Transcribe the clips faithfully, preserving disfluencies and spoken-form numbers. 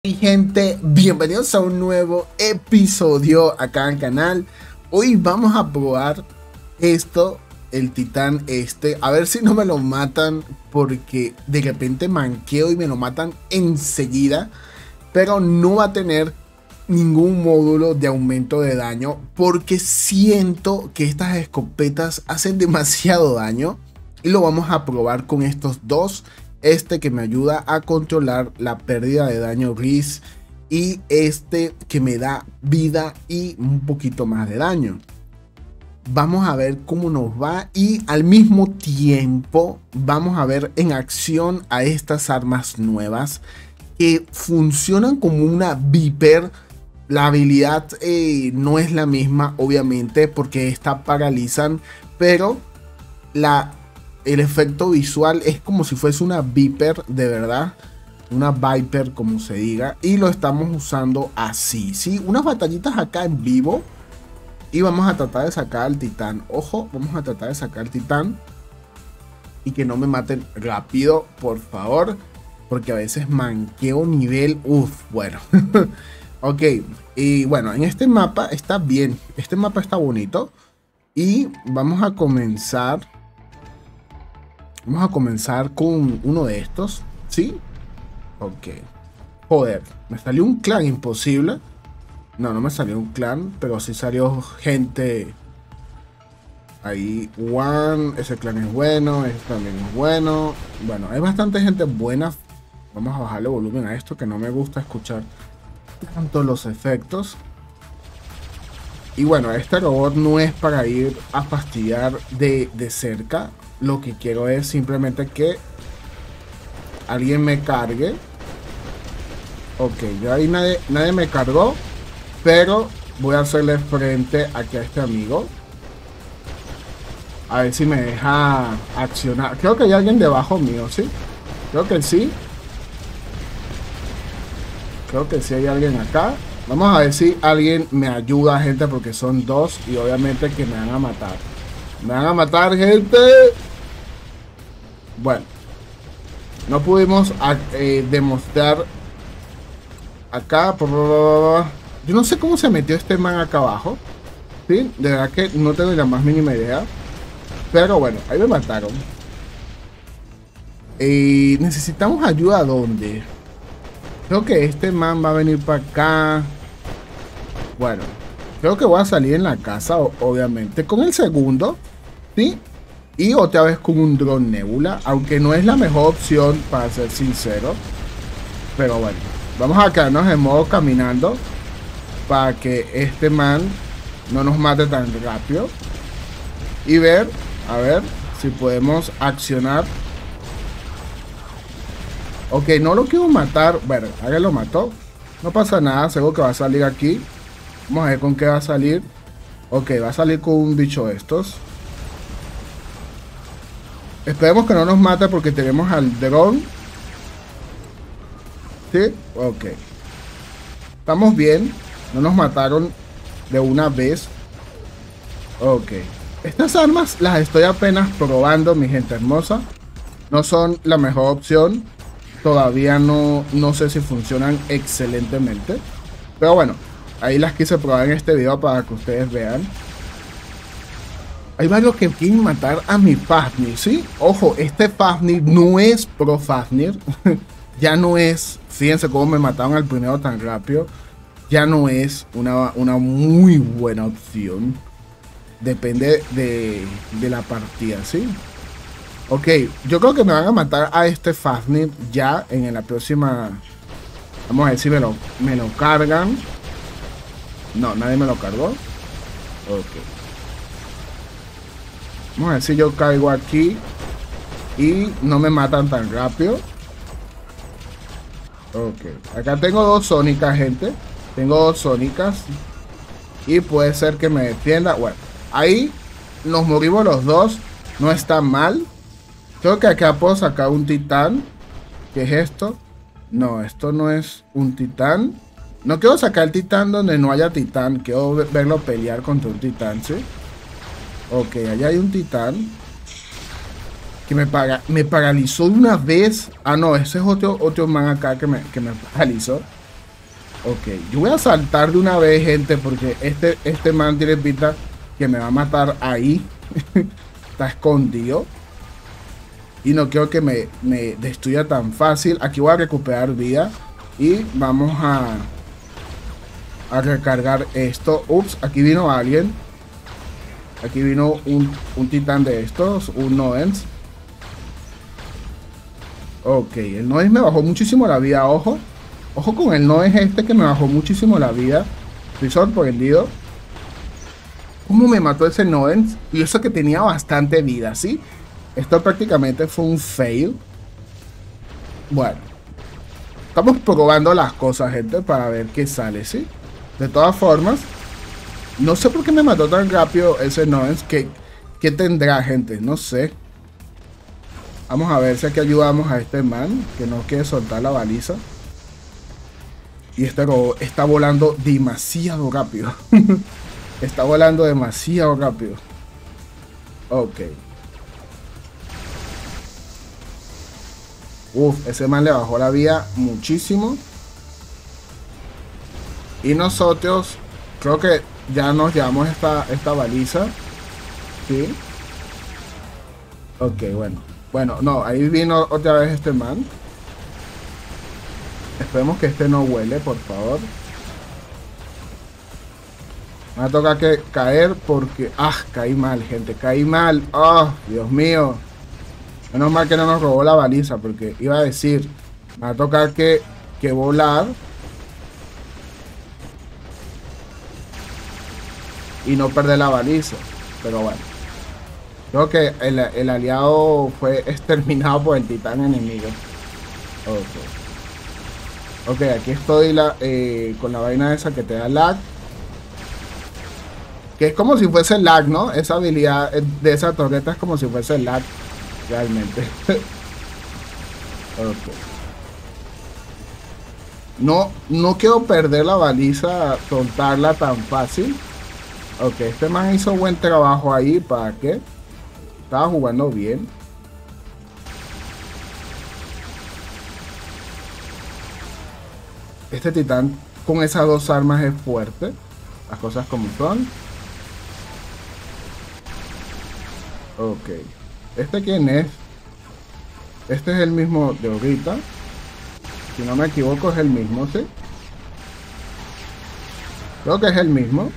Mi gente, bienvenidos a un nuevo episodio acá en el canal. Hoy vamos a probar esto, el titán este, a ver si no me lo matan, porque de repente manqueo y me lo matan enseguida. Pero no va a tener ningún módulo de aumento de daño, porque siento que estas escopetas hacen demasiado daño. Y lo vamos a probar con estos dos. Este que me ayuda a controlar la pérdida de daño gris, y este que me da vida y un poquito más de daño. Vamos a ver cómo nos va, y al mismo tiempo vamos a ver en acción a estas armas nuevas que funcionan como una Viper. La habilidad eh, no es la misma, obviamente, porque esta paralizan, pero la el efecto visual es como si fuese una Viper de verdad, una Viper como se diga, y lo estamos usando así, ¿sí? Unas batallitas acá en vivo, y vamos a tratar de sacar al titán. Ojo, vamos a tratar de sacar al titán y que no me maten rápido, por favor, porque a veces manqueo nivel. Uff, bueno. Ok, y bueno, en este mapa está bien, este mapa está bonito, y vamos a comenzar. Vamos a comenzar con uno de estos, ¿sí? Ok. Joder, me salió un clan imposible. No, no me salió un clan, pero sí salió gente. Ahí, One, ese clan es bueno, ese también es bueno. Bueno, hay bastante gente buena. Vamos a bajarle volumen a esto, que no me gusta escuchar tanto los efectos. Y bueno, este robot no es para ir a fastidiar de, de cerca. Lo que quiero es simplemente que alguien me cargue. Ok, ya ahí nadie, nadie me cargó, pero voy a hacerle frente aquí a este amigo. A ver si me deja accionar. Creo que hay alguien debajo mío, ¿sí? Creo que sí. Creo que sí hay alguien acá. Vamos a ver si alguien me ayuda, gente, porque son dos y obviamente que me van a matar. Me van a matar, gente. Bueno, no pudimos eh, demostrar acá. Yo no sé cómo se metió este man acá abajo, ¿sí? De verdad que no tengo la más mínima idea. Pero bueno, ahí me mataron. Eh, necesitamos ayuda. ¿A dónde? Creo que este man va a venir para acá. Bueno, creo que voy a salir en la casa, obviamente, con el segundo, ¿sí? Y otra vez con un dron nebula, aunque no es la mejor opción, para ser sincero. Pero bueno, vamos a quedarnos en modo caminando para que este man no nos mate tan rápido. Y ver, a ver si podemos accionar. Ok, no lo quiero matar. Bueno, alguien lo mató. No pasa nada, seguro que va a salir aquí. Vamos a ver con qué va a salir. Ok, va a salir con un bicho de estos. Esperemos que no nos mate porque tenemos al dron. ¿Sí? Ok. Estamos bien. No nos mataron de una vez. Ok. Estas armas las estoy apenas probando, mi gente hermosa. No son la mejor opción. Todavía no, no sé si funcionan excelentemente. Pero bueno, ahí las quise probar en este video para que ustedes vean. Hay varios que quieren matar a mi Fafnir, ¿sí? Ojo, este Fafnir no es pro Fafnir. Ya no es, fíjense cómo me mataron al primero tan rápido. Ya no es una, una muy buena opción. Depende de, de la partida, ¿sí? Ok, yo creo que me van a matar a este Fafnir ya en la próxima. Vamos a ver si me lo, me lo cargan. No, nadie me lo cargó. Ok. Vamos a ver si yo caigo aquí y no me matan tan rápido. Ok, acá tengo dos sónicas, gente. Tengo dos sónicas y puede ser que me defienda. Bueno, ahí nos morimos los dos. No está mal. Creo que acá puedo sacar un titán. ¿Qué es esto? No, esto no es un titán. No quiero sacar el titán donde no haya titán. Quiero verlo pelear contra un titán, ¿sí? Ok, allá hay un titán que me, para, me paralizó una vez. Ah, no, ese es otro, otro man acá que me, que me paralizó. Ok, yo voy a saltar de una vez, gente, porque este, este man tiene pinta que me va a matar ahí. Está escondido. Y no quiero que me, me destruya tan fácil. Aquí voy a recuperar vida. Y vamos a, a recargar esto. Ups, aquí vino alguien. Aquí vino un, un titán de estos. Un Noens. Ok, el Noens me bajó muchísimo la vida, ojo. Ojo con el Noens este que me bajó muchísimo la vida. Estoy sorprendido. ¿Cómo me mató ese Noens? Y eso que tenía bastante vida, ¿sí? Esto prácticamente fue un fail. Bueno. Estamos probando las cosas, gente, para ver qué sale, ¿sí? De todas formas, no sé por qué me mató tan rápido ese Noens. ¿Qué, qué tendrá, gente? No sé. Vamos a ver si aquí ayudamos a este man, que no quiere soltar la baliza. Y este robot está volando demasiado rápido. Está volando demasiado rápido. Ok. Uf, ese man le bajó la vida muchísimo. Y nosotros creo que ya nos llevamos esta, esta baliza. Sí. Ok, bueno. Bueno, no, ahí vino otra vez este man. Esperemos que este no huele, por favor. Me va a tocar que caer porque... Ah, caí mal, gente. Caí mal. Oh, Dios mío. Menos mal que no nos robó la baliza, porque iba a decir... Me va a tocar que, que volar. Y no perder la baliza. Pero bueno. Creo que el, el aliado fue exterminado por el titán enemigo. Ok. Ok, aquí estoy la, eh, con la vaina esa que te da lag. Que es como si fuese lag, ¿no? Esa habilidad de esa torreta es como si fuese lag. Realmente. Ok. No, no quiero perder la baliza, soltarla tan fácil. Ok, este man hizo buen trabajo ahí. ¿Para qué? Estaba jugando bien. Este titán con esas dos armas es fuerte. Las cosas como son. Ok. ¿Este quién es? Este es el mismo de ahorita. Si no me equivoco es el mismo, ¿sí? Creo que es el mismo.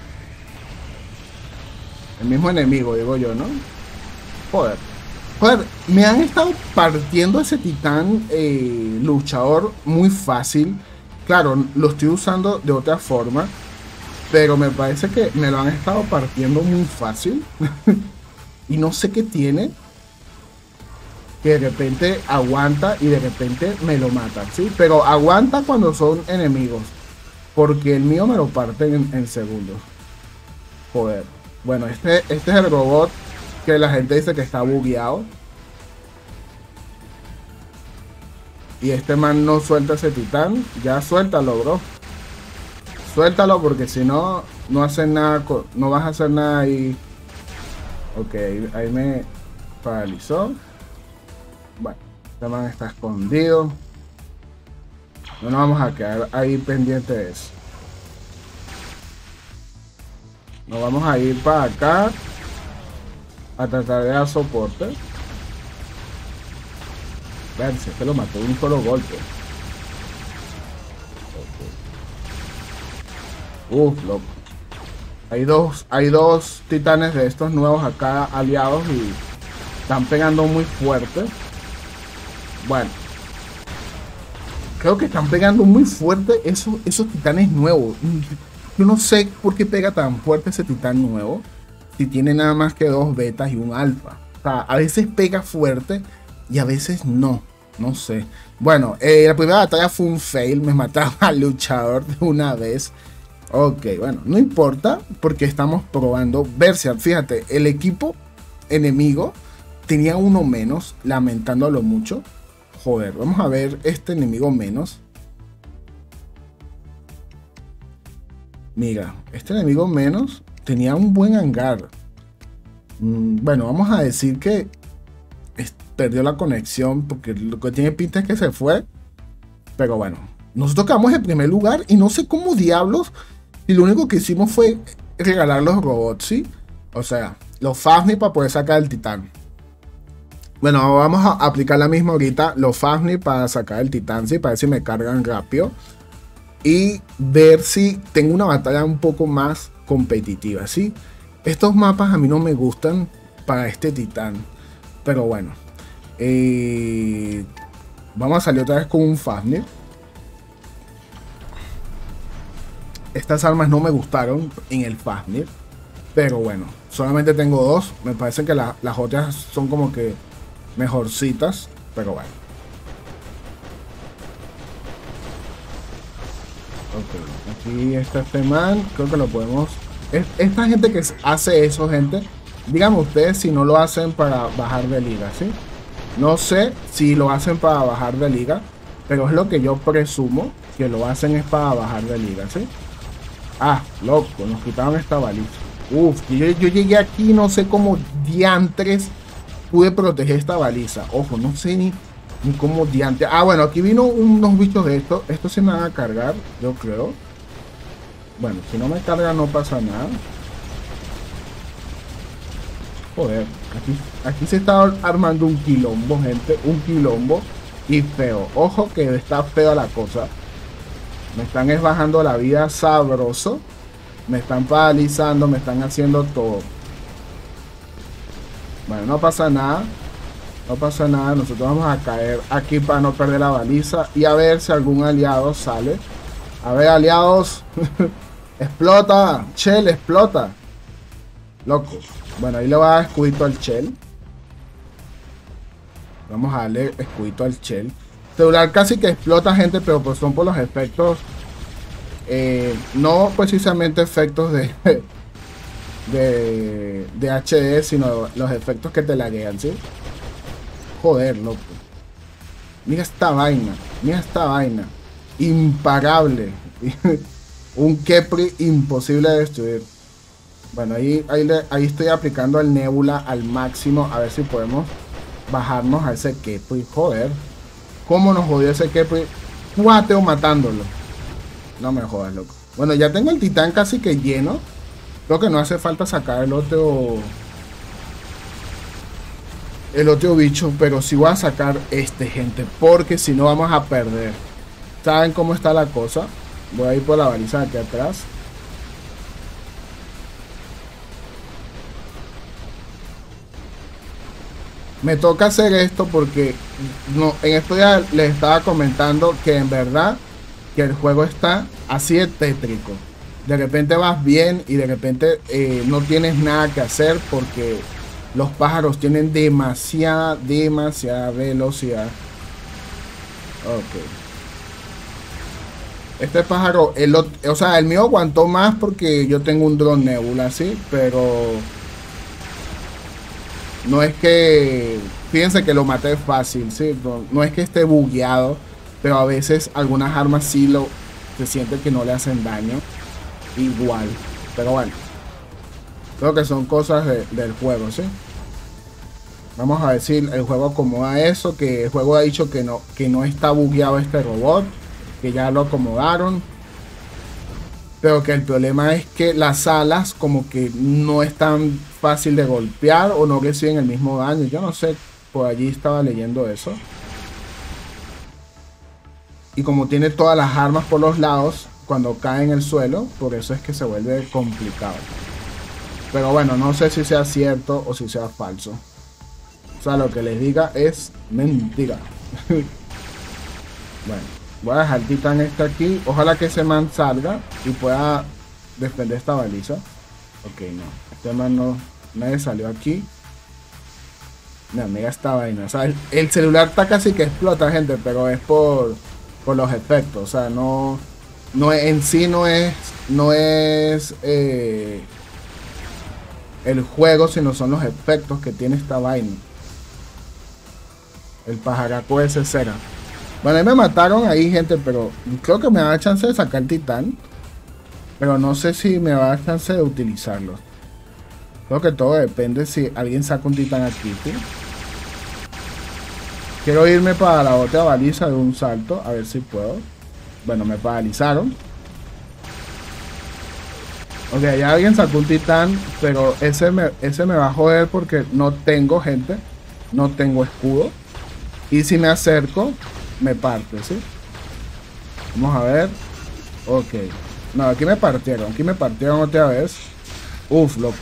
El mismo enemigo, digo yo, ¿no? Joder. Joder, me han estado partiendo ese titán eh, luchador muy fácil. Claro, lo estoy usando de otra forma. Pero me parece que me lo han estado partiendo muy fácil. Y no sé qué tiene. Que de repente aguanta y de repente me lo mata, ¿sí? Pero aguanta cuando son enemigos. Porque el mío me lo parte en, en segundos. Joder. Bueno, este, este es el robot que la gente dice que está bugueado. Y este man no suelta ese titán. Ya suéltalo, bro. Suéltalo porque si no, no hace nada. No vas a hacer nada ahí. Ok, ahí me paralizó. Bueno, este man está escondido. No nos vamos a quedar ahí pendiente de eso. Nos vamos a ir para acá a tratar de dar soporte. Vean, si este lo mató de un solo golpe. Okay. Uf, loco. Hay dos, hay dos titanes de estos nuevos acá aliados y están pegando muy fuerte. Bueno. Creo que están pegando muy fuerte esos, esos titanes nuevos. Yo no sé por qué pega tan fuerte ese titán nuevo. Si tiene nada más que dos betas y un alfa. O sea, a veces pega fuerte y a veces no. No sé. Bueno, eh, la primera batalla fue un fail. Me mataron al luchador de una vez. Ok, bueno, no importa. Porque estamos probando Berserk. Fíjate, el equipo enemigo tenía uno menos. Lamentándolo mucho. Joder, vamos a ver este enemigo menos. Mira, este enemigo menos tenía un buen hangar. Mm, bueno, vamos a decir que perdió la conexión porque lo que tiene pinta es que se fue. Pero bueno, nosotros quedamos en primer lugar y no sé cómo diablos. Y lo único que hicimos fue regalar los robots, ¿sí? O sea, los Fafnir para poder sacar el titán. Bueno, vamos a aplicar la misma ahorita. Los Fafnir para sacar el titán, ¿sí? Para ver si me cargan rápido. Y ver si tengo una batalla un poco más competitiva, ¿sí? Estos mapas a mí no me gustan para este titán. Pero bueno. Eh, vamos a salir otra vez con un Fafnir. Estas armas no me gustaron en el Fafnir. Pero bueno, solamente tengo dos. Me parece que la, las otras son como que mejorcitas. Pero bueno. Ok, aquí está este man. Creo que lo podemos... Esta gente que hace eso, gente, díganme ustedes si no lo hacen para bajar de liga, ¿sí? No sé si lo hacen para bajar de liga, pero es lo que yo presumo que lo hacen es para bajar de liga, ¿sí? Ah, loco, nos quitaron esta baliza. Uf, yo, yo llegué aquí, no sé cómo diantres pude proteger esta baliza. Ojo, no sé ni, ni cómo diantres. Ah, bueno, aquí vino unos bichos de estos. Estos se me van a cargar, yo creo. Bueno, si no me carga no pasa nada. Joder, aquí, aquí se está armando un quilombo, gente. Un quilombo y feo. Ojo que está feo la cosa. Me están es bajando la vida sabroso. Me están paralizando, me están haciendo todo. Bueno, no pasa nada. No pasa nada. Nosotros vamos a caer aquí para no perder la baliza. Y a ver si algún aliado sale. A ver, aliados. Explota. Shell, explota. Loco. Bueno, ahí le va a dar escudito al Shell. Vamos a darle escudito al Shell. Celular casi que explota, gente, pero pues son por los efectos. Eh, no precisamente efectos de, de de H D, sino los efectos que te laguean, ¿sí? Joder, loco. Mira esta vaina. Mira esta vaina. Imparable. Un Khepri imposible de destruir. Bueno, ahí, ahí, le, ahí estoy aplicando el Nebula al máximo. A ver si podemos bajarnos a ese Khepri. Joder. ¿Cómo nos jodió ese Khepri? Cuateo matándolo. No me jodas, loco. Bueno, ya tengo el titán casi que lleno. Creo que no hace falta sacar el otro... El otro bicho. Pero sí voy a sacar este, gente. Porque si no vamos a perder. ¿Saben cómo está la cosa? Voy a ir por la baliza de aquí atrás. Me toca hacer esto porque no, en esto ya les estaba comentando que en verdad que el juego está así de tétrico. De repente vas bien y de repente eh, no tienes nada que hacer porque los pájaros tienen demasiada, demasiada velocidad. Ok. Este pájaro, el, o sea, el mío aguantó más porque yo tengo un dron Nebula, ¿sí? Pero no es que... Fíjense que lo maté fácil, ¿sí? No, no es que esté bugueado, pero a veces algunas armas sí lo... Se siente que no le hacen daño. Igual. Pero bueno. Creo que son cosas de, del juego, ¿sí? Vamos a decir, el juego acomoda eso, que el juego ha dicho que no, que no está bugueado este robot, que ya lo acomodaron. Pero que el problema es que las alas como que no es tan fácil de golpear o no reciben el mismo daño. Yo no sé, por allí estaba leyendo eso. Y como tiene todas las armas por los lados, cuando cae en el suelo, por eso es que se vuelve complicado. Pero bueno, no sé si sea cierto o si sea falso. O sea, lo que les diga es mentira. Bueno, voy a dejar el titán este aquí. Ojalá que ese man salga y pueda defender esta baliza. Ok, no. Este man no... Nadie salió aquí. Mira, mira esta vaina. O sea, el, el celular está casi que explota, gente, pero es por... por los efectos, o sea, no, no en sí no es, no es eh, el juego, sino son los efectos que tiene esta vaina. El pajaraco ese será. Bueno, ahí me mataron ahí, gente, pero creo que me da chance de sacar el titán, pero no sé si me va a dar chance de utilizarlo. Creo que todo depende si alguien saca un titán aquí, ¿sí? Quiero irme para la otra baliza de un salto, a ver si puedo. Bueno, me paralizaron. Ok, ya alguien sacó un titán, pero ese me, ese me va a joder porque no tengo gente. No tengo escudo. Y si me acerco, me parte, ¿sí? Vamos a ver. Ok. No, aquí me partieron. Aquí me partieron otra vez. Uf, loco.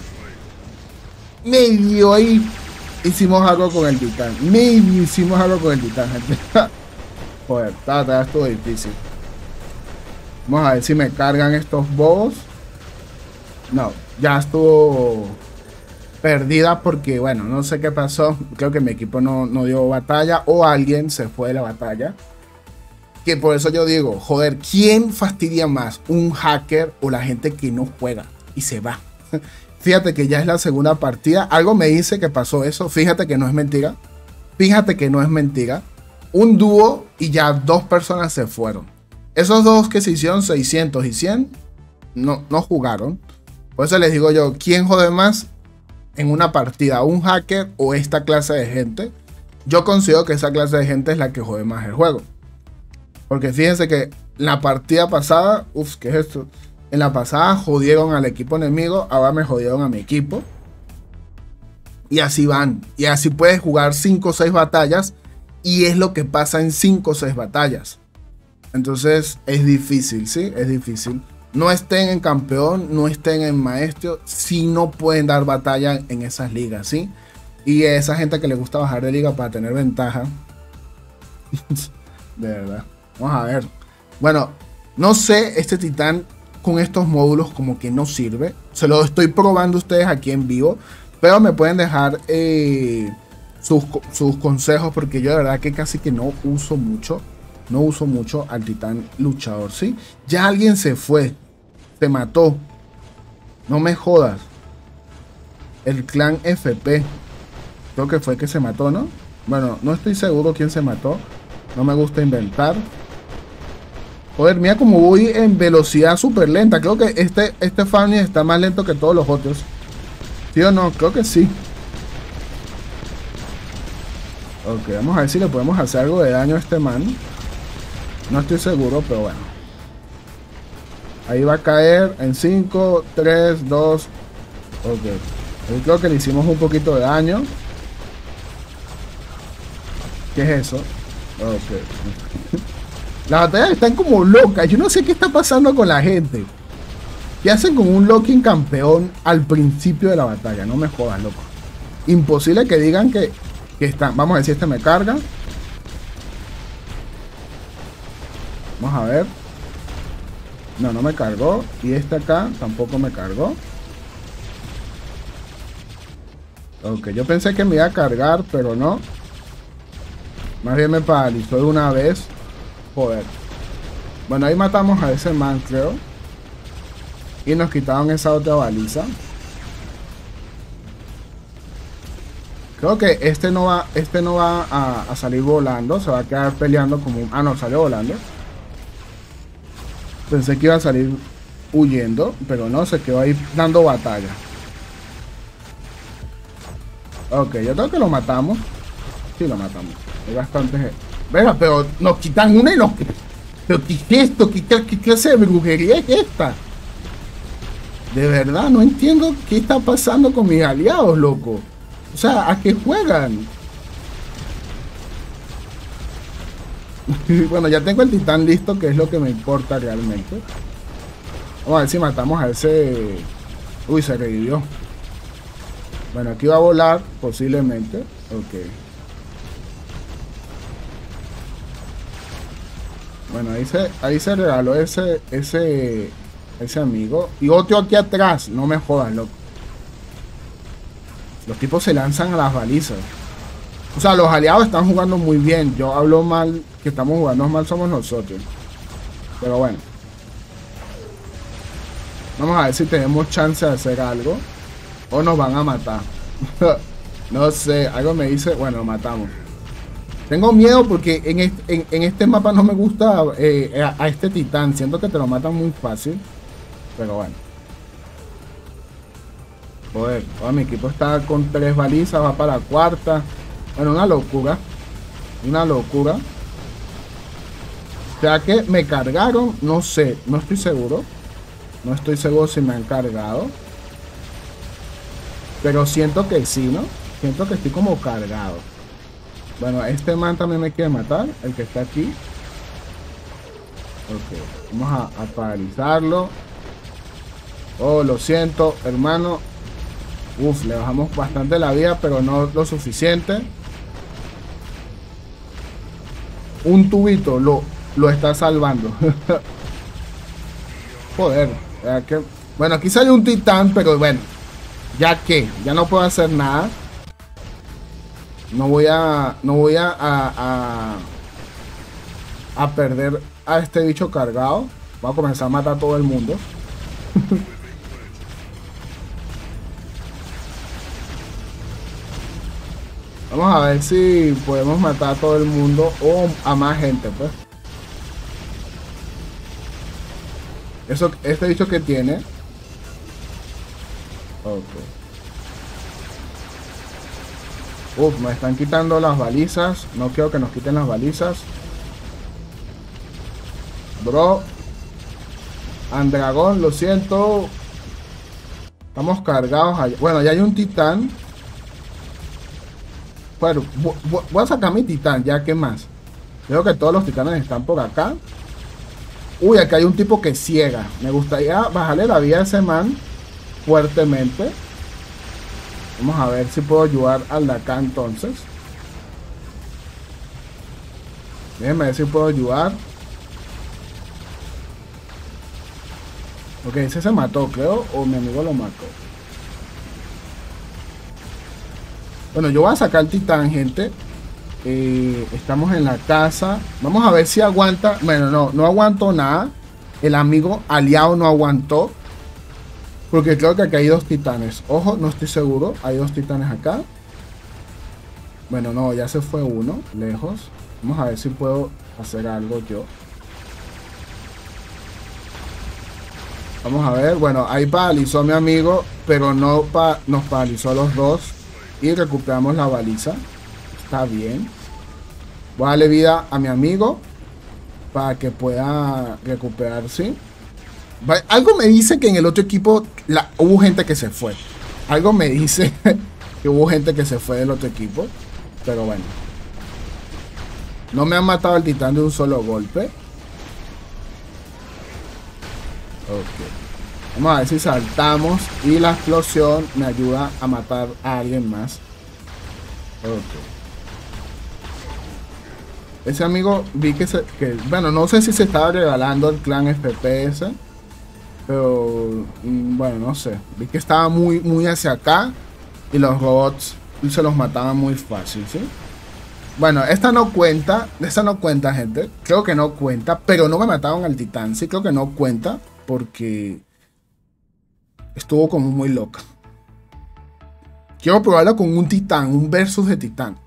Medio ahí hicimos algo con el titán. Medio hicimos algo con el titán, gente. Joder, está, está, estuvo difícil. Vamos a ver si me cargan estos bobos. No, ya estuvo perdida porque, bueno, no sé qué pasó. Creo que mi equipo no, no dio batalla o alguien se fue de la batalla. Que por eso yo digo, joder, ¿quién fastidia más? ¿Un hacker o la gente que no juega y se va? Fíjate que ya es la segunda partida. Algo me dice que pasó eso. Fíjate que no es mentira. Fíjate que no es mentira. Un dúo y ya dos personas se fueron. Esos dos que se hicieron seiscientos y cien no, no jugaron. Por eso les digo yo, ¿quién jode más en una partida? ¿Un hacker o esta clase de gente? Yo considero que esa clase de gente es la que jode más el juego. Porque fíjense que la partida pasada, uff, ¿qué es esto? En la pasada jodieron al equipo enemigo, ahora me jodieron a mi equipo. Y así van. Y así puedes jugar cinco o seis batallas. Y es lo que pasa en cinco o seis batallas. Entonces es difícil, ¿sí? Es difícil. No estén en campeón, no estén en maestro, si no pueden dar batalla en esas ligas, ¿sí? Y a esa gente que le gusta bajar de liga para tener ventaja. De verdad. Vamos a ver. Bueno, no sé, este titán con estos módulos como que no sirve. Se lo estoy probando a ustedes aquí en vivo. Pero me pueden dejar eh, sus, sus consejos porque yo de verdad que casi que no uso mucho. No uso mucho al titán luchador, ¿sí? Ya alguien se fue. Se mató. No me jodas. El clan F P. Creo que fue que se mató, ¿no? Bueno, no estoy seguro quién se mató. No me gusta inventar. Joder, mira como voy en velocidad súper lenta. Creo que este, este Fanny está más lento que todos los otros. ¿Sí o no? Creo que sí. Ok, vamos a ver si le podemos hacer algo de daño a este man. No estoy seguro, pero bueno. Ahí va a caer en cinco, tres, dos. Ok. Ahí creo que le hicimos un poquito de daño. ¿Qué es eso? Ok. Las batallas están como locas. Yo no sé qué está pasando con la gente. ¿Qué hacen con un locking campeón al principio de la batalla? No me jodas, loco. Imposible que digan que, que están. Vamos a ver si este me carga. Vamos a ver. No, no me cargó. Y este acá tampoco me cargó. Ok, yo pensé que me iba a cargar, pero no. Más bien me paralizó de una vez. Joder. Bueno, ahí matamos a ese man, creo. Y nos quitaron esa otra baliza. Creo que este no va, este no va a, a salir volando. Se va a quedar peleando como un... Ah, no, salió volando. Pensé que iba a salir huyendo, pero no, se quedó ahí dando batalla. Ok, yo creo que lo matamos. Sí, lo matamos. Hay bastante... Venga, pero nos quitan una y nos... ¿Pero qué es esto? ¿Qué, qué, qué clase de brujería es esta? De verdad, no entiendo qué está pasando con mis aliados, loco. O sea, ¿a qué juegan? Bueno, ya tengo el titán listo, que es lo que me importa realmente. Vamos a ver si matamos a ese... Uy, se revivió. Bueno, aquí va a volar, posiblemente. Ok. Bueno, ahí se, ahí se regaló ese, ese, ese amigo. Y otro aquí atrás. No me jodas, loco. Los tipos se lanzan a las balizas. O sea, los aliados están jugando muy bien. Yo hablo mal, que estamos jugando mal somos nosotros. Pero bueno. Vamos a ver si tenemos chance de hacer algo. O nos van a matar. No sé, algo me dice... Bueno, lo matamos. Tengo miedo porque en este, en, en este mapa no me gusta eh, a, a este titán. Siento que te lo matan muy fácil. Pero bueno. Joder, todo mi equipo está con tres balizas. Va para la cuarta. Bueno, una locura. Una locura. O sea que me cargaron, no sé, no estoy seguro. No estoy seguro si me han cargado. Pero siento que sí, ¿no? Siento que estoy como cargado. Bueno, este man también me quiere matar, el que está aquí. Ok, vamos a, a paralizarlo. Oh, lo siento, hermano. Uf, le bajamos bastante la vida, pero no lo suficiente. Un tubito lo, lo está salvando. Joder, que... bueno, aquí sale un titán, pero bueno, ya que, ya no puedo hacer nada. No voy a, no voy a, a, a, a perder a este bicho cargado. Voy a comenzar a matar a todo el mundo. Vamos a ver si podemos matar a todo el mundo o a más gente, pues. Eso, este bicho que tiene. Ok. Uf, me están quitando las balizas. No quiero que nos quiten las balizas. Bro. Andragón, lo siento. Estamos cargados allá. Bueno, ya hay un titán. Bueno, voy a sacar mi titán, ya que más. Veo que todos los titanes están por acá. Uy, acá hay un tipo que ciega. Me gustaría bajarle la vida a ese man fuertemente. Vamos a ver si puedo ayudar al de acá entonces. Déjenme ver si puedo ayudar. Ok, ese se mató, creo. O mi amigo lo mató. Bueno, yo voy a sacar el titán, gente. Eh, estamos en la casa. Vamos a ver si aguanta. Bueno, no, no aguantó nada. El amigo aliado no aguantó. Porque creo que aquí hay dos titanes. Ojo, no estoy seguro. Hay dos titanes acá. Bueno, no, ya se fue uno. Lejos. Vamos a ver si puedo hacer algo yo. Vamos a ver. Bueno, ahí paralizó a mi amigo. Pero no pa nos paralizó a los dos. Y recuperamos la baliza. Está bien. Voy a darle vida a mi amigo. Para que pueda recuperarse. Algo me dice que en el otro equipo la, hubo gente que se fue. Algo me dice que hubo gente que se fue del otro equipo. Pero bueno. No me han matado al titán de un solo golpe. Ok. Vamos a ver si saltamos. Y la explosión me ayuda a matar a alguien más. Ok. Ese amigo vi que se... Que, bueno, no sé si se estaba regalando el clan F P S. Pero... Bueno, no sé. Vi que estaba muy, muy hacia acá. Y los robots se los mataban muy fácil, ¿sí? Bueno, esta no cuenta. Esta no cuenta, gente. Creo que no cuenta. Pero no me mataron al titán. Sí, creo que no cuenta. Porque... estuvo como muy loca. Quiero probarla con un titán. Un versus de titán.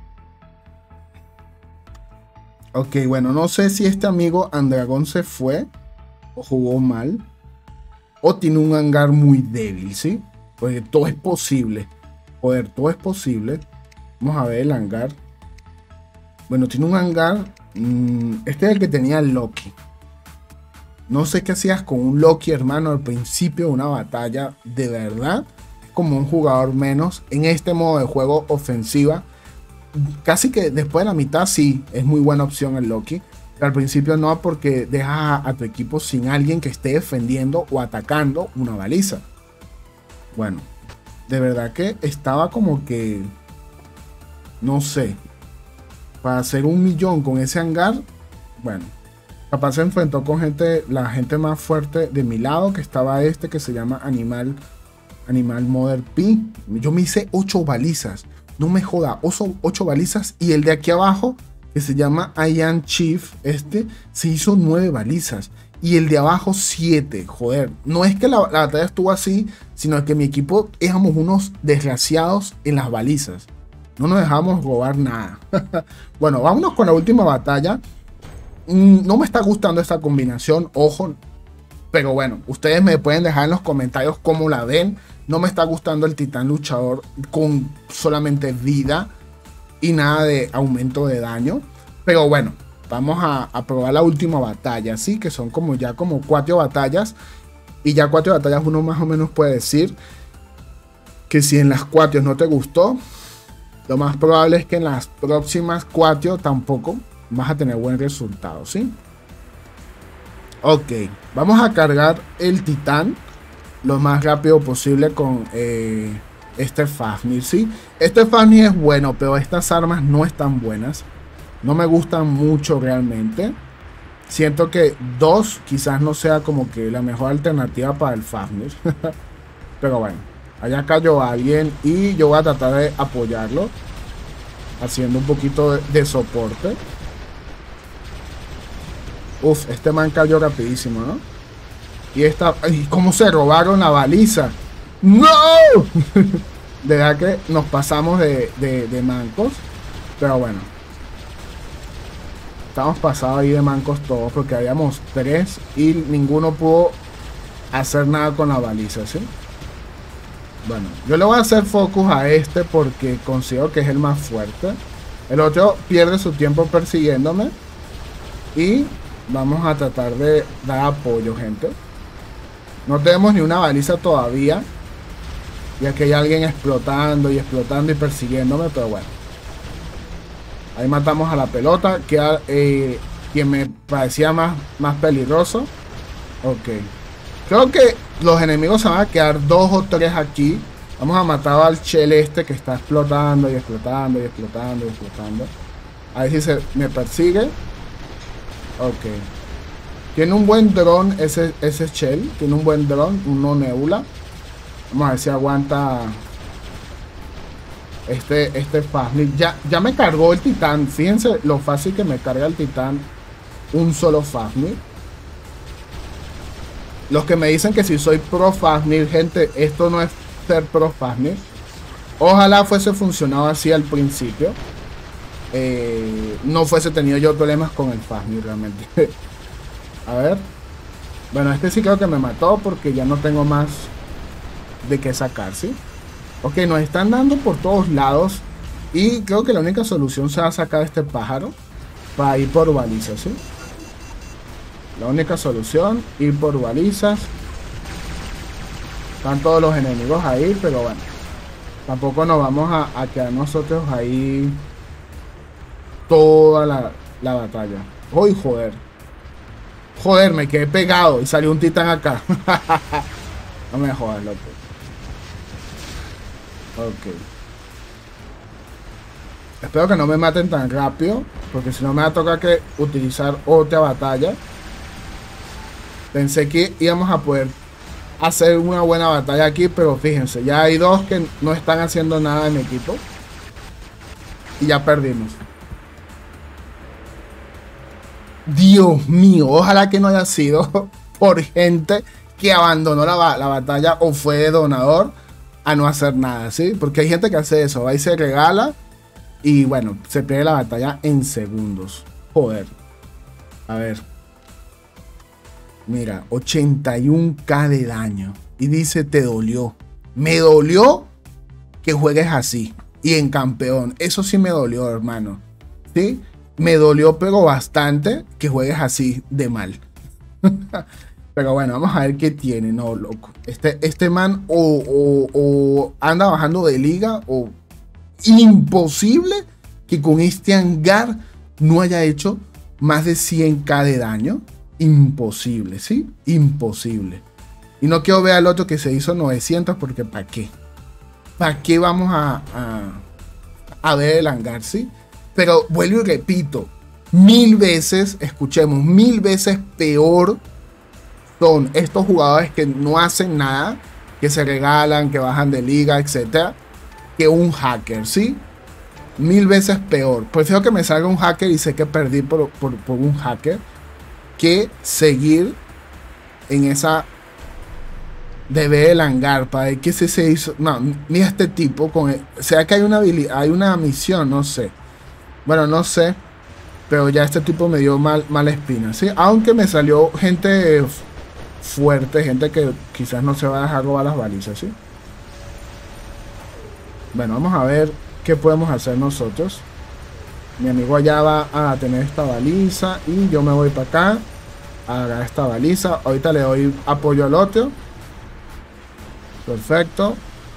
Ok, bueno, no sé si este amigo Andragón se fue o jugó mal o tiene un hangar muy débil, ¿sí? Porque todo es posible. Joder, todo es posible. Vamos a ver el hangar. Bueno, tiene un hangar. Mmm, este es el que tenía Loki. No sé qué hacías con un Loki, hermano, al principio de una batalla. De verdad, como un jugador menos en este modo de juego ofensiva. Casi que después de la mitad sí, es muy buena opción el Loki. Pero al principio no, porque deja a tu equipo sin alguien que esté defendiendo o atacando una baliza. Bueno, de verdad que estaba como que... no sé. Para hacer un millón con ese hangar. Bueno, capaz se enfrentó con gente, la gente más fuerte de mi lado, que estaba este que se llama Animal, Animal Mother P. Yo me hice ocho balizas. No me joda, ocho balizas. Y el de aquí abajo, que se llama Ian Chief, este, se hizo nueve balizas. Y el de abajo, siete. Joder, no es que la, la batalla estuvo así, sino que mi equipo éramos unos desgraciados en las balizas. No nos dejamos robar nada. Bueno, vámonos con la última batalla. Mm, no me está gustando esta combinación, ojo. Pero bueno, ustedes me pueden dejar en los comentarios cómo la ven. No me está gustando el titán luchador con solamente vida y nada de aumento de daño. Pero bueno, vamos a, a probar la última batalla, ¿sí? Que son como ya como cuatro batallas. Y ya cuatro batallas uno más o menos puede decir que si en las cuatro no te gustó, lo más probable es que en las próximas cuatro tampoco vas a tener buen resultado, ¿sí? Ok, vamos a cargar el titán lo más rápido posible con eh, este Fafnir, ¿sí? Este Fafnir es bueno, pero estas armas no están buenas. No me gustan mucho realmente. Siento que dos quizás no sea como que la mejor alternativa para el Fafnir. Pero bueno, allá cayó alguien y yo voy a tratar de apoyarlo, haciendo un poquito de, de soporte. Uf, este man cayó rapidísimo, ¿no? Y esta... ¡Ay! ¿Cómo se robaron la baliza? ¡No! De verdad que nos pasamos de, de, de mancos. Pero bueno. Estamos pasados ahí de mancos todos porque habíamos tres y ninguno pudo hacer nada con la baliza, ¿sí? Bueno, yo le voy a hacer focus a este porque considero que es el más fuerte. El otro pierde su tiempo persiguiéndome. Y vamos a tratar de dar apoyo, gente. No tenemos ni una baliza todavía. Y aquí hay alguien explotando y explotando y persiguiéndome, pero bueno. Ahí matamos a la pelota, que era eh, quien me parecía más, más peligroso. Ok. Creo que los enemigos se van a quedar dos o tres aquí. Vamos a matar al Shell este que está explotando y explotando y explotando y explotando. A ver si se me persigue. Ok. Tiene un buen dron ese, ese Shell. Tiene un buen dron, uno Nebula. Vamos a ver si aguanta este, este Fafnir. Ya, ya me cargó el titán. Fíjense lo fácil que me carga el titán un solo Fafnir. Los que me dicen que si soy pro Fafnir, gente, esto no es ser pro Fafnir. Ojalá fuese funcionado así al principio. Eh, no fuese tenido yo problemas con el Fafnir realmente. A ver. Bueno, este sí creo que me mató porque ya no tengo más de qué sacar, ¿sí? Ok, nos están dando por todos lados. Y creo que la única solución será sacar este pájaro para ir por balizas, ¿sí? La única solución, ir por balizas. Están todos los enemigos ahí, pero bueno. Tampoco nos vamos a, a quedar nosotros ahí toda la, la batalla. ¡Uy, joder! Joder, me quedé pegado y salió un titán acá. No me jodas, loco. Ok. Espero que no me maten tan rápido, porque si no me va a tocar que utilizar otra batalla. Pensé que íbamos a poder hacer una buena batalla aquí, pero fíjense, ya hay dos que no están haciendo nada en mi equipo. Y ya perdimos. Dios mío, ojalá que no haya sido por gente que abandonó la, la batalla o fue de donador a no hacer nada, ¿sí? Porque hay gente que hace eso, va y se regala y bueno, se pierde la batalla en segundos. Joder. A ver. Mira, ochenta y uno K de daño. Y dice, te dolió. Me dolió que juegues así. Y en campeón. Eso sí me dolió, hermano. ¿Sí? Me dolió, pero bastante que juegues así de mal. Pero bueno, vamos a ver qué tiene. No, loco. Este, este man o, o, o anda bajando de liga o imposible que con este hangar no haya hecho más de cien K de daño. Imposible, ¿sí? Imposible. Y no quiero ver al otro que se hizo novecientos porque ¿para qué? ¿Para qué vamos a, a, a ver el hangar, sí? Pero vuelvo y repito, mil veces, escuchemos, mil veces peor son estos jugadores que no hacen nada, que se regalan, que bajan de liga, etcétera, que un hacker, ¿sí? Mil veces peor. Prefiero que me salga un hacker y sé que perdí por, por, por un hacker, que seguir en esa de ver el hangar para ver qué se, se hizo. No, mira este tipo con el, o sea que hay una habilidad, hay una misión, no sé. Bueno, no sé, pero ya este tipo me dio mal, mala espina, ¿sí? Aunque me salió gente fuerte, gente que quizás no se va a dejar robar las balizas, ¿sí? Bueno, vamos a ver qué podemos hacer nosotros. Mi amigo allá va a tener esta baliza y yo me voy para acá a agarrar esta baliza. Ahorita le doy apoyo al otro. Perfecto.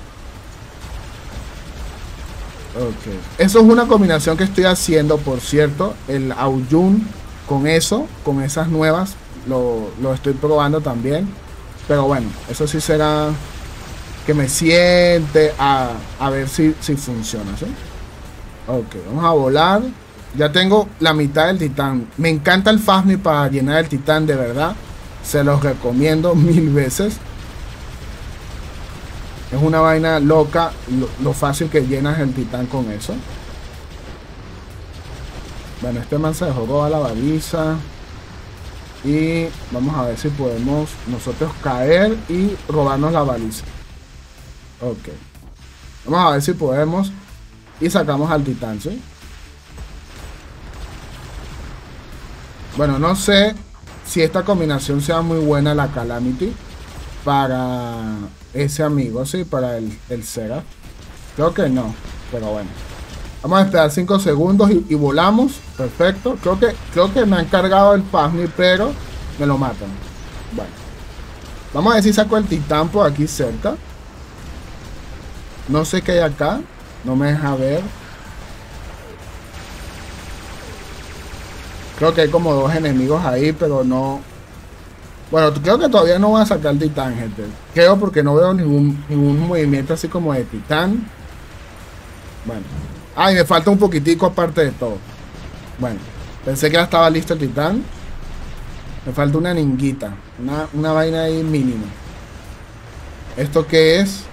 Ok. Eso es una combinación que estoy haciendo, por cierto. El Aoyun con eso, con esas nuevas, lo, lo estoy probando también. Pero bueno, eso sí será que me siente a, a ver si, si funciona, ¿sí? Ok, vamos a volar. Ya tengo la mitad del titán. Me encanta el Phasmi para llenar el titán, de verdad. Se los recomiendo mil veces. Es una vaina loca lo, lo fácil que llenas el titán con eso. Bueno, este man se dejó robar la baliza. Y vamos a ver si podemos nosotros caer y robarnos la baliza. Ok. Vamos a ver si podemos. Y sacamos al titán, ¿sí? Bueno, no sé si esta combinación sea muy buena, la Calamity, para ese amigo, ¿sí? Para el, el Seraph. Creo que no, pero bueno. Vamos a esperar cinco segundos y, y volamos. Perfecto. Creo que, creo que me han cargado el Phasmi, pero me lo matan. Bueno. Vamos a ver si saco el titán por aquí cerca. No sé qué hay acá. No me deja ver. Creo que hay como dos enemigos ahí, pero no. Bueno, creo que todavía no voy a sacar el titán, gente. Creo porque no veo ningún, ningún movimiento así como de titán. Bueno. Ay, me falta un poquitico aparte de todo. Bueno, pensé que ya estaba listo el titán. Me falta una ninguita. Una, una vaina ahí mínima. ¿Esto qué es?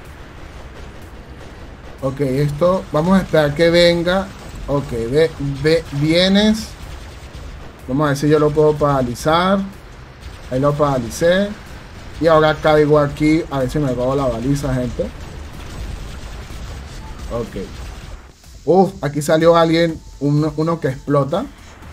Ok, esto. Vamos a esperar que venga. Ok, ve, ve, vienes. Vamos a ver si yo lo puedo paralizar. Ahí lo paralicé. Y ahora caigo aquí. A ver si me robo la baliza, gente. Ok. Uf, aquí salió alguien. Uno, uno que explota.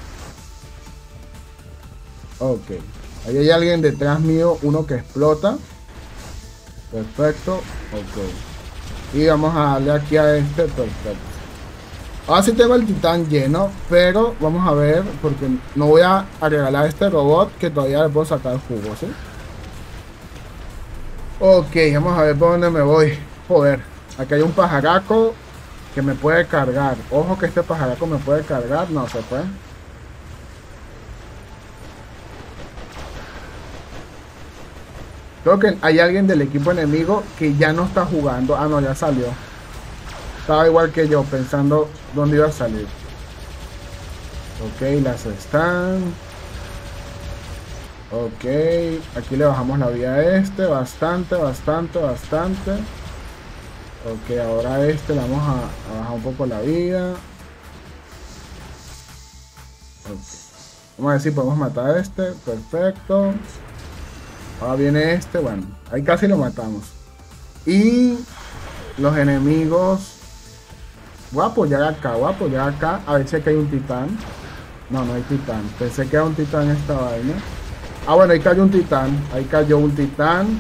Ok. Ahí hay alguien detrás mío. Uno que explota. Perfecto. Ok. Y vamos a darle aquí a este. Perfecto. Ahora sí tengo el titán lleno. Pero vamos a ver. Porque no voy a, a regalar este robot. Que todavía le puedo sacar el jugo, ¿sí? Ok, vamos a ver por dónde me voy. Joder. Aquí hay un pajaraco que me puede cargar. Ojo que este pajaraco me puede cargar. No se puede. Creo que hay alguien del equipo enemigo que ya no está jugando. Ah, no, ya salió. Estaba igual que yo, pensando dónde iba a salir. Ok, las están. Ok, aquí le bajamos la vida a este. Bastante, bastante, bastante. Ok, ahora este le vamos a, a bajar un poco la vida. Okay. Vamos a ver si podemos matar a este. Perfecto. Ahora viene este. Bueno, ahí casi lo matamos. Y los enemigos. Voy a apoyar acá. Voy a apoyar acá. A ver si aquí hay un titán. No, no hay titán. Pensé que era un titán esta vaina. Ah, bueno, ahí cayó un titán. Ahí cayó un titán.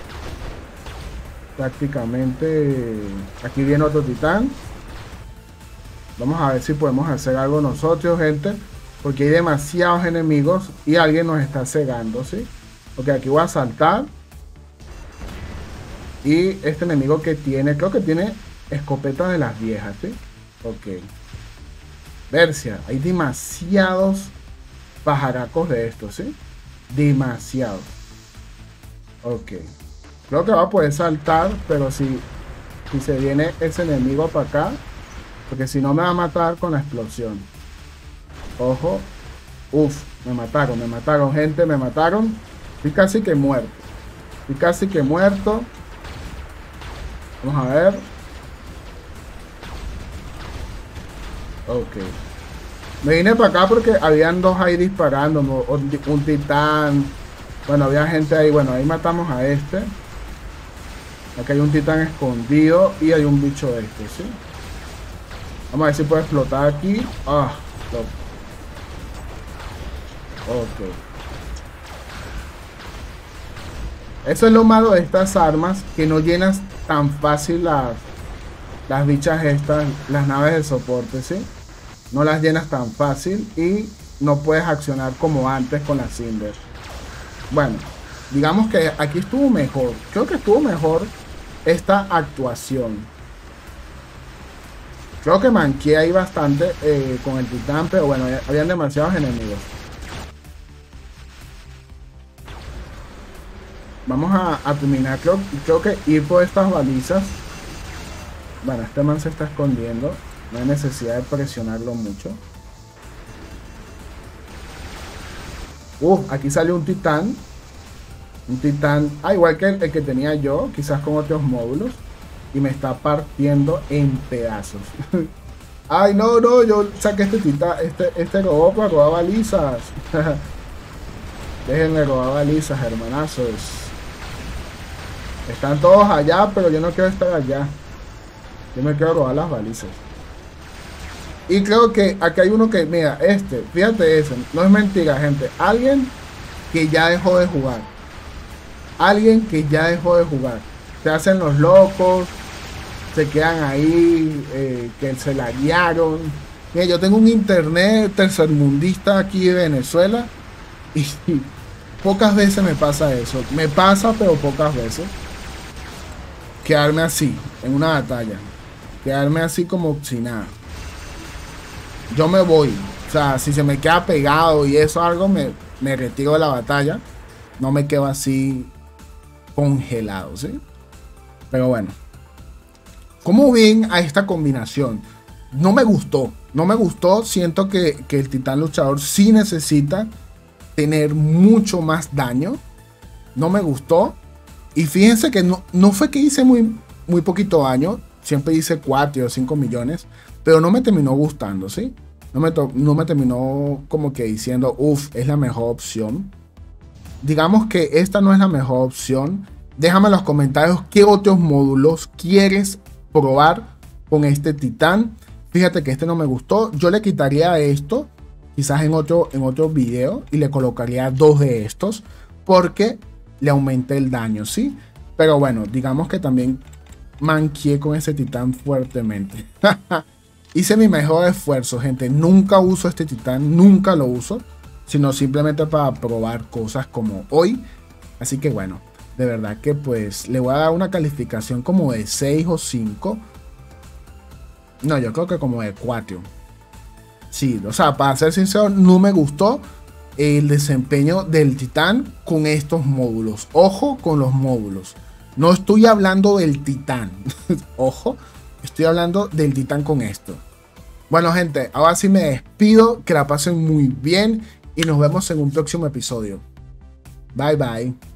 Prácticamente. Aquí viene otro titán. Vamos a ver si podemos hacer algo nosotros, gente. Porque hay demasiados enemigos. Y alguien nos está cegando, ¿sí? Ok, aquí voy a saltar. Y este enemigo que tiene. Creo que tiene escopeta de las viejas, ¿sí? Ok. Bercia. Hay demasiados pajaracos de estos, ¿sí? Demasiados. Ok. Creo que va a poder saltar, pero si, si se viene ese enemigo para acá, porque si no me va a matar con la explosión. Ojo. Uf, me mataron, me mataron, gente, me mataron. Estoy casi que muerto. Estoy casi que muerto. Vamos a ver. Ok. Me vine para acá porque habían dos ahí disparando. Un, un titán. Bueno, había gente ahí. Bueno, ahí matamos a este. Aquí hay un titán escondido y hay un bicho este, ¿sí? Vamos a ver si puede explotar aquí. Ah, no. Ok. Eso es lo malo de estas armas, que no llenas tan fácil las, las bichas estas, las naves de soporte, ¿sí? no las llenas tan fácil y no puedes accionar como antes con las Cinder. Bueno, digamos que aquí estuvo mejor. Creo que estuvo mejor esta actuación. Creo que manqué ahí bastante eh, con el titán, pero bueno, habían demasiados enemigos. Vamos a, a terminar, creo, creo que ir por estas balizas. Bueno, este man se está escondiendo. No hay necesidad de presionarlo mucho. Uf, aquí salió un titán. Un titán, ah, igual que el, el que tenía yo, quizás con otros módulos. Y me está partiendo en pedazos. Ay, no, no, yo saqué este titán, este, este robot para robar balizas. Déjenme robar balizas, hermanazos. Están todos allá, pero yo no quiero estar allá. Yo me quiero robar las balizas. Y creo que aquí hay uno que, mira, este, fíjate ese, no es mentira, gente. Alguien que ya dejó de jugar. Alguien que ya dejó de jugar. Se hacen los locos, se quedan ahí, eh, que se la guiaron. Mira, yo tengo un internet tercermundista aquí de Venezuela y, y pocas veces me pasa eso. Me pasa, pero pocas veces. Quedarme así, en una batalla. Quedarme así como si nada. Yo me voy. O sea, si se me queda pegado y eso algo, me, me retiro de la batalla. No me quedo así congelado, ¿sí? Pero bueno. ¿Cómo ven a esta combinación? No me gustó. No me gustó. Siento que, que el titán luchador sí necesita tener mucho más daño. No me gustó. Y fíjense que no, no fue que hice muy, muy poquito daño. Siempre hice cuatro o cinco millones. Pero no me terminó gustando, ¿sí? No me, no me terminó como que diciendo, uff, es la mejor opción. Digamos que esta no es la mejor opción. Déjame en los comentarios qué otros módulos quieres probar con este titán. Fíjate que este no me gustó. Yo le quitaría esto, quizás en otro, en otro video, y le colocaría dos de estos, porque le aumenté el daño, ¿sí? Pero bueno, digamos que también manqué con ese titán fuertemente. Hice mi mejor esfuerzo, gente. Nunca uso este titán, nunca lo uso, sino simplemente para probar cosas como hoy. Así que bueno, de verdad que pues le voy a dar una calificación como de seis o cinco. No, yo creo que como de cuatro. Sí, o sea, para ser sincero, no me gustó el desempeño del titán con estos módulos. Ojo con los módulos. No estoy hablando del titán. Ojo, estoy hablando del titán con esto. Bueno, gente, ahora sí me despido. Que la pasen muy bien y nos vemos en un próximo episodio. Bye, bye.